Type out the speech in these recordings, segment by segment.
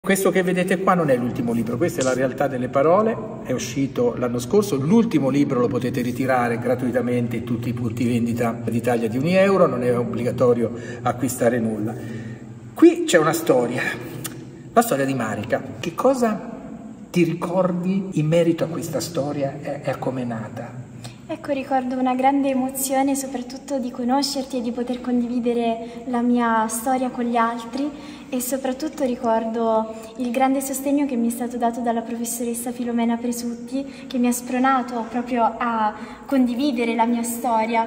Questo che vedete qua non è l'ultimo libro, questa è La realtà delle parole, è uscito l'anno scorso, l'ultimo libro lo potete ritirare gratuitamente in tutti i punti vendita d'Italia di €1, non è obbligatorio acquistare nulla. Qui c'è una storia, la storia di Marica. Che cosa ti ricordi in merito a questa storia e a come è nata? Ecco, ricordo una grande emozione, soprattutto di conoscerti e di poter condividere la mia storia con gli altri, e soprattutto ricordo il grande sostegno che mi è stato dato dalla professoressa Filomena Presutti, che mi ha spronato proprio a condividere la mia storia.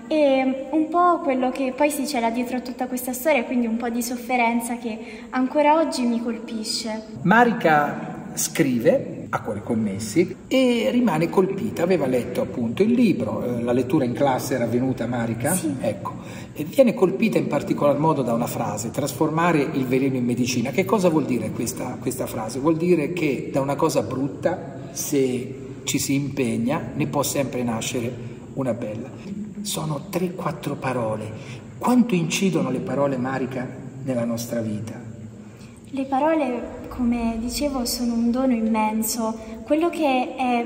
E un po' quello che poi si cela dietro a tutta questa storia, quindi un po' di sofferenza che ancora oggi mi colpisce. Marica scrive a Cuori Connessi e rimane colpita, aveva letto appunto il libro, la lettura in classe era avvenuta, Marica? Sì. Ecco, e viene colpita in particolar modo da una frase: trasformare il veleno in medicina. Che cosa vuol dire questa frase? Vuol dire che da una cosa brutta, se ci si impegna, ne può sempre nascere una bella. Sono 3-4 parole. Quanto incidono le parole, Marica, nella nostra vita? Le parole, come dicevo, sono un dono immenso. Quello che è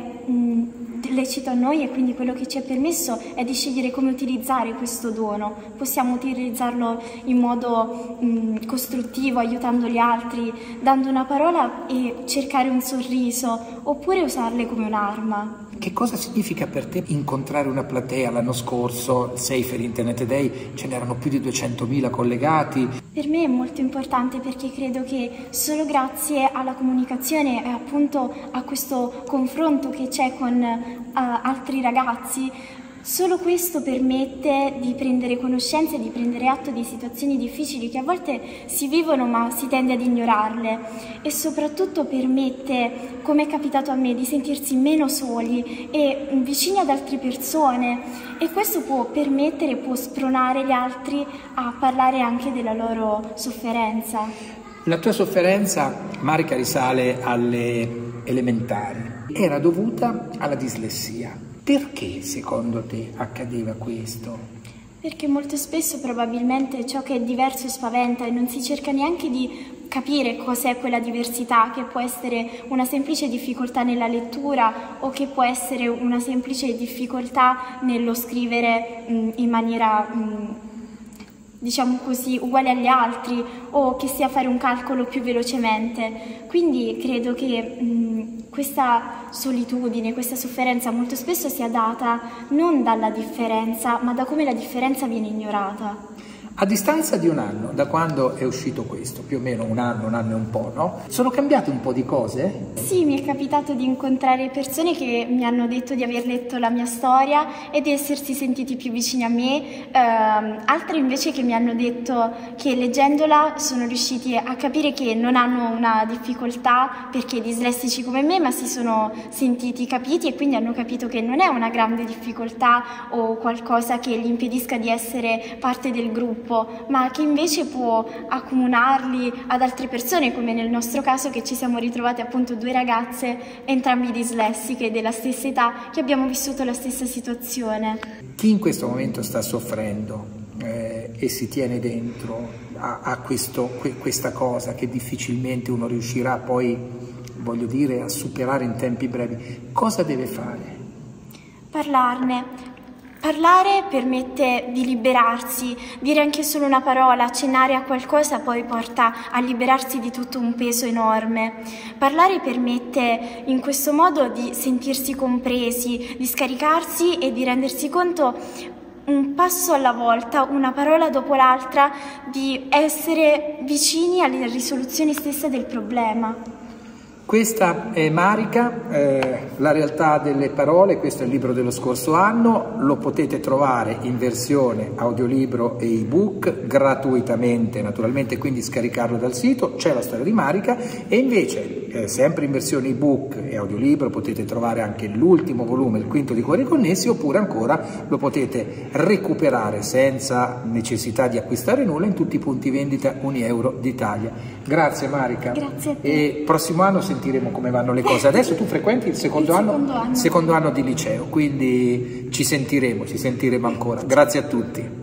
lecito a noi, e quindi quello che ci è permesso, è di scegliere come utilizzare questo dono. Possiamo utilizzarlo in modo costruttivo, aiutando gli altri, dando una parola e cercare un sorriso, oppure usarle come un'arma. Che cosa significa per te incontrare una platea? L'anno scorso, Safer Internet Day, ce n'erano più di 200.000 collegati. Per me è molto importante, perché credo che solo grazie alla comunicazione e appunto a questo confronto che c'è con altri ragazzi, solo questo permette di prendere conoscenza e di prendere atto di situazioni difficili che a volte si vivono ma si tende ad ignorarle, e soprattutto permette, come è capitato a me, di sentirsi meno soli e vicini ad altre persone, e questo può permettere, può spronare gli altri a parlare anche della loro sofferenza. La tua sofferenza, Marica, risale alle elementari. Era dovuta alla dislessia. Perché secondo te accadeva questo? Perché molto spesso probabilmente ciò che è diverso spaventa, e non si cerca neanche di capire cos'è quella diversità, che può essere una semplice difficoltà nella lettura o che può essere una semplice difficoltà nello scrivere in maniera diciamo così, uguale agli altri, o che sia fare un calcolo più velocemente. Quindi credo che questa solitudine, questa sofferenza molto spesso sia data non dalla differenza, ma da come la differenza viene ignorata. A distanza di un anno, da quando è uscito questo, più o meno un anno e un po', no? Sono cambiate un po' di cose? Sì, mi è capitato di incontrare persone che mi hanno detto di aver letto la mia storia e di essersi sentiti più vicini a me, altre invece che mi hanno detto che leggendola sono riusciti a capire che non hanno una difficoltà perché dislessici come me, ma si sono sentiti capiti e quindi hanno capito che non è una grande difficoltà o qualcosa che gli impedisca di essere parte del gruppo, ma che invece può accomunarli ad altre persone, come nel nostro caso, che ci siamo ritrovate appunto 2 ragazze, entrambi dislessiche della stessa età, che abbiamo vissuto la stessa situazione. Chi in questo momento sta soffrendo e si tiene dentro a questa cosa che difficilmente uno riuscirà poi, voglio dire, a superare in tempi brevi, cosa deve fare? Parlarne. Parlare permette di liberarsi, dire anche solo una parola, accennare a qualcosa poi porta a liberarsi di tutto un peso enorme. Parlare permette in questo modo di sentirsi compresi, di scaricarsi e di rendersi conto un passo alla volta, una parola dopo l'altra, di essere vicini alla risoluzione stessa del problema. Questa è Marica, La realtà delle parole, questo è il libro dello scorso anno, lo potete trovare in versione audiolibro e ebook gratuitamente, naturalmente, quindi scaricarlo dal sito, c'è la storia di Marica, e invece sempre in versione ebook e audiolibro potete trovare anche l'ultimo volume, il quinto di Cuori Connessi, oppure ancora lo potete recuperare senza necessità di acquistare nulla in tutti i punti vendita €1 d'Italia. Grazie Marica. Grazie a te. E prossimo anno sentiremo come vanno le cose. Adesso tu frequenti il secondo anno di liceo, quindi ci sentiremo ancora. Grazie a tutti.